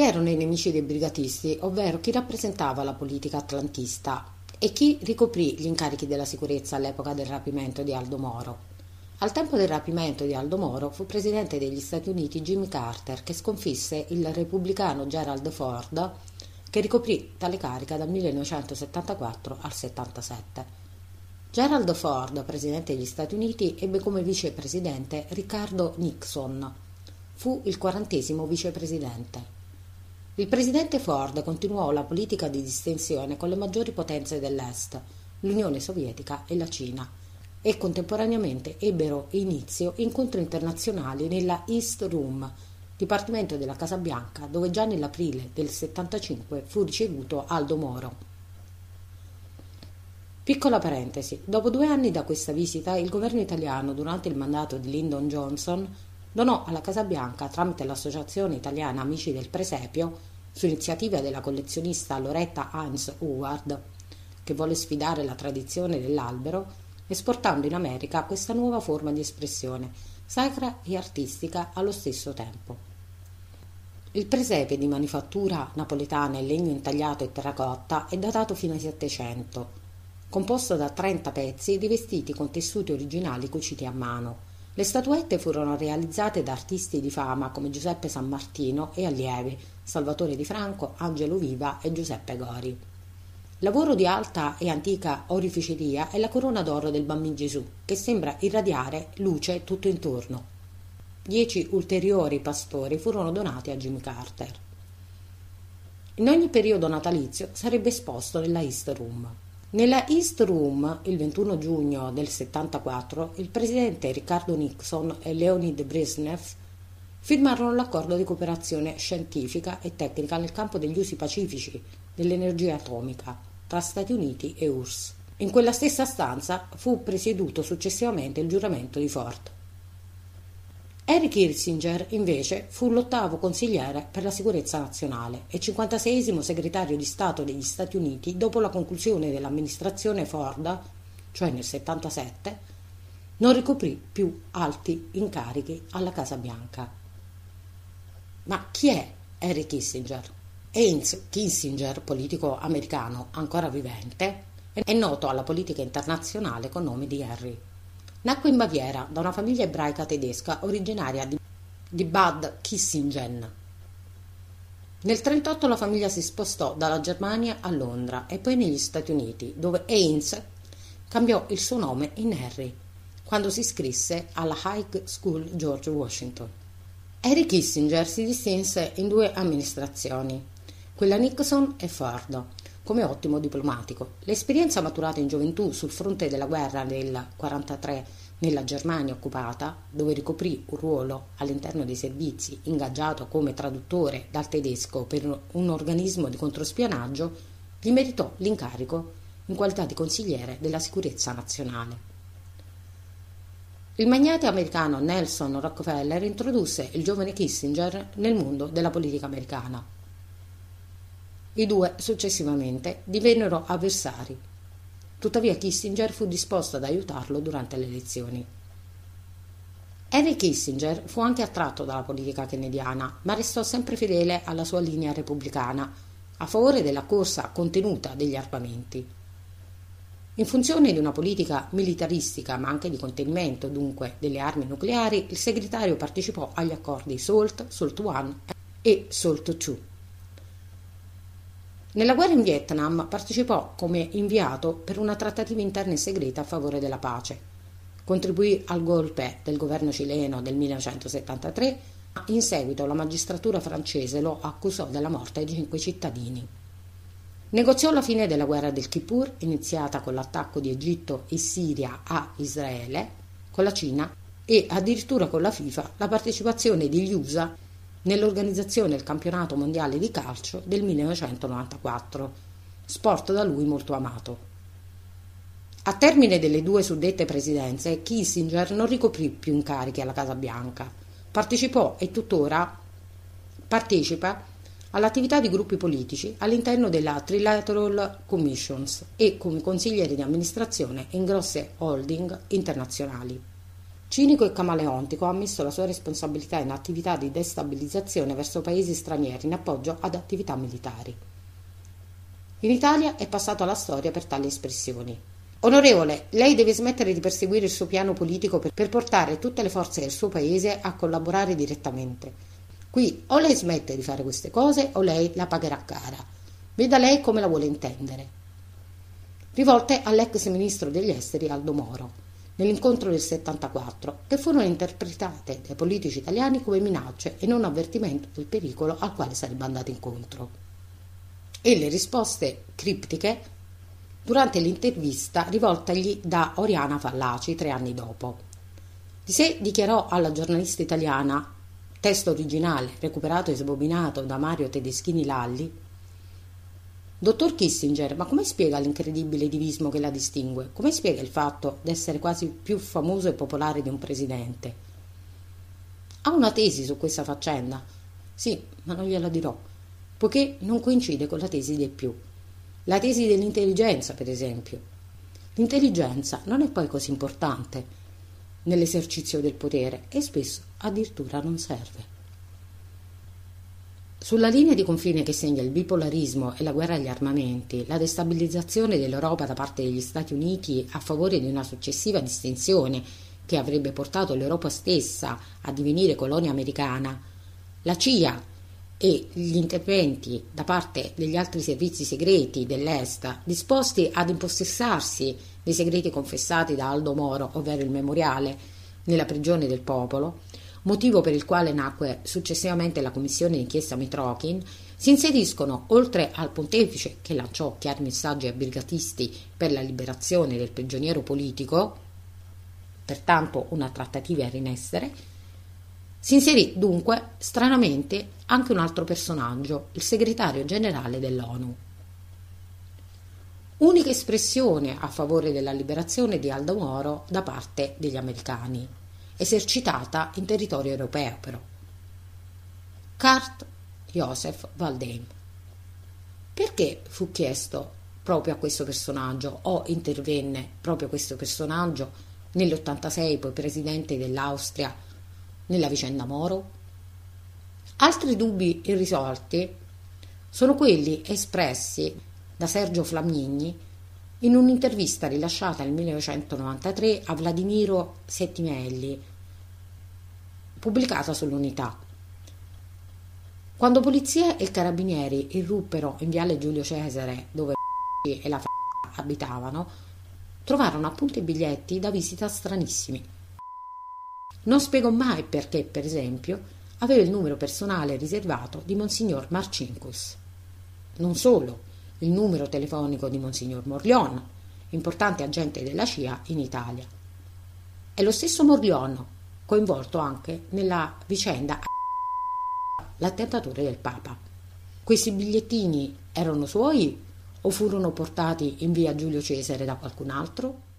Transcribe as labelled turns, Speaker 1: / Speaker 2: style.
Speaker 1: chi erano i nemici dei brigatisti, ovvero chi rappresentava la politica atlantista e chi ricoprì gli incarichi della sicurezza all'epoca del rapimento di Aldo Moro. Al tempo del rapimento di Aldo Moro fu presidente degli Stati Uniti Jimmy Carter, che sconfisse il repubblicano Gerald Ford, che ricoprì tale carica dal 1974 al 77. Gerald Ford, presidente degli Stati Uniti, ebbe come vicepresidente Ricardo Nixon. Fu il 40° vicepresidente. Il presidente Ford continuò la politica di distensione con le maggiori potenze dell'Est, l'Unione Sovietica e la Cina, e contemporaneamente ebbero inizio incontri internazionali nella East Room, dipartimento della Casa Bianca, dove già nell'aprile del 75 fu ricevuto Aldo Moro. Piccola parentesi, dopo 2 anni da questa visita, il governo italiano, durante il mandato di Lyndon Johnson, donò alla Casa Bianca, tramite l'Associazione Italiana Amici del Presepio, su iniziativa della collezionista Loretta Hines Howard, che volle sfidare la tradizione dell'albero, esportando in America questa nuova forma di espressione, sacra e artistica allo stesso tempo. Il presepe di manifattura napoletana in legno intagliato e terracotta è datato fino ai 700, composto da 30 pezzi rivestiti con tessuti originali cuciti a mano. Le statuette furono realizzate da artisti di fama come Giuseppe San Martino e allievi, Salvatore Di Franco, Angelo Viva e Giuseppe Gori. Lavoro di alta e antica oreficeria è la corona d'oro del Bambino Gesù, che sembra irradiare luce tutto intorno. 10 ulteriori pastori furono donati a Jimmy Carter. In ogni periodo natalizio sarebbe esposto nella East Room. Nella East Room, il 21 giugno del 74, il presidente Ricardo Nixon e Leonid Brezhnev firmarono l'accordo di cooperazione scientifica e tecnica nel campo degli usi pacifici dell'energia atomica tra Stati Uniti e URSS. In quella stessa stanza fu presieduto successivamente il giuramento di Ford. Henry Kissinger, invece, fu l'8° consigliere per la sicurezza nazionale e 56° segretario di Stato degli Stati Uniti dopo la conclusione dell'amministrazione Ford, cioè nel 77, non ricoprì più alti incarichi alla Casa Bianca. Ma chi è Henry Kissinger? Heinz Kissinger, politico americano ancora vivente, è noto alla politica internazionale con nome di Henry. Nacque in Baviera da una famiglia ebraica tedesca originaria di Bad Kissingen. Nel 1938 la famiglia si spostò dalla Germania a Londra e poi negli Stati Uniti, dove Heinz cambiò il suo nome in Henry quando si iscrisse alla High School George Washington. Henry Kissinger si distinse in 2 amministrazioni, quella Nixon e Ford, come ottimo diplomatico. L'esperienza maturata in gioventù sul fronte della guerra del 1943 nella Germania occupata, dove ricoprì un ruolo all'interno dei servizi ingaggiato come traduttore dal tedesco per un organismo di controspionaggio, gli meritò l'incarico in qualità di consigliere della sicurezza nazionale. Il magnate americano Nelson Rockefeller introdusse il giovane Kissinger nel mondo della politica americana. I 2 successivamente divennero avversari. Tuttavia Kissinger fu disposto ad aiutarlo durante le elezioni. Henry Kissinger fu anche attratto dalla politica kennediana, ma restò sempre fedele alla sua linea repubblicana, a favore della corsa contenuta degli armamenti. In funzione di una politica militaristica, ma anche di contenimento, dunque, delle armi nucleari, il segretario partecipò agli accordi SALT, SALT I e SALT II. Nella guerra in Vietnam partecipò come inviato per una trattativa interna e segreta a favore della pace. Contribuì al golpe del governo cileno del 1973, ma in seguito la magistratura francese lo accusò della morte di 5 cittadini. Negoziò la fine della guerra del Kippur, iniziata con l'attacco di Egitto e Siria a Israele, con la Cina e addirittura con la FIFA la partecipazione degli USA nell'organizzazione del campionato mondiale di calcio del 1994, sport da lui molto amato. A termine delle 2 suddette presidenze, Kissinger non ricoprì più incarichi alla Casa Bianca. Partecipò e tuttora partecipa all'attività di gruppi politici all'interno della Trilateral Commissions e come consigliere di amministrazione in grosse holding internazionali. Cinico e camaleontico, ha ammesso la sua responsabilità in attività di destabilizzazione verso paesi stranieri in appoggio ad attività militari. In Italia è passato alla storia per tali espressioni. Onorevole, lei deve smettere di perseguire il suo piano politico per portare tutte le forze del suo paese a collaborare direttamente. Qui o lei smette di fare queste cose o lei la pagherà cara. Veda lei come la vuole intendere. Rivolte all'ex ministro degli esteri Aldo Moro, nell'incontro del 74, che furono interpretate dai politici italiani come minacce e non avvertimento del pericolo al quale sarebbe andato incontro. E le risposte criptiche durante l'intervista rivoltagli da Oriana Fallaci 3 anni dopo. Di sé dichiarò alla giornalista italiana, testo originale recuperato e sbobinato da Mario Tedeschini Lalli: Dottor Kissinger, ma come spiega l'incredibile divismo che la distingue? Come spiega il fatto di essere quasi più famoso e popolare di un presidente? Ha una tesi su questa faccenda? Sì, ma non gliela dirò, poiché non coincide con la tesi dei più. La tesi dell'intelligenza, per esempio. L'intelligenza non è poi così importante nell'esercizio del potere e spesso addirittura non serve. Sulla linea di confine che segna il bipolarismo e la guerra agli armamenti, la destabilizzazione dell'Europa da parte degli Stati Uniti a favore di una successiva distinzione che avrebbe portato l'Europa stessa a divenire colonia americana, la CIA e gli interventi da parte degli altri servizi segreti dell'Est disposti ad impossessarsi dei segreti confessati da Aldo Moro, ovvero il memoriale, nella prigione del popolo, motivo per il quale nacque successivamente la commissione d'inchiesta Mitrokhin, si inseriscono, oltre al pontefice che lanciò chiari messaggi ai brigatisti per la liberazione del prigioniero politico, pertanto una trattativa era in essere, si inserì dunque stranamente anche un altro personaggio, il segretario generale dell'ONU. Unica espressione a favore della liberazione di Aldo Moro da parte degli americani, esercitata in territorio europeo però. Kurt Joseph Waldheim. Perché fu chiesto proprio a questo personaggio o intervenne proprio questo personaggio nell'86 poi presidente dell'Austria nella vicenda Moro? Altri dubbi irrisolti sono quelli espressi da Sergio Flammigni in un'intervista rilasciata nel 1993 a Vladimiro Settimelli, pubblicata sull'Unità. Quando polizia e carabinieri irruppero in viale Giulio Cesare, dove e la abitavano, trovarono appunto i biglietti da visita stranissimi. Non spiegò mai perché, per esempio, aveva il numero personale riservato di Monsignor Marcinkus. Non solo, il numero telefonico di Monsignor Morlion, importante agente della CIA in Italia. È lo stesso Morlion coinvolto anche nella vicenda l'attentatore del Papa. Questi bigliettini erano suoi o furono portati in via Giulio Cesare da qualcun altro?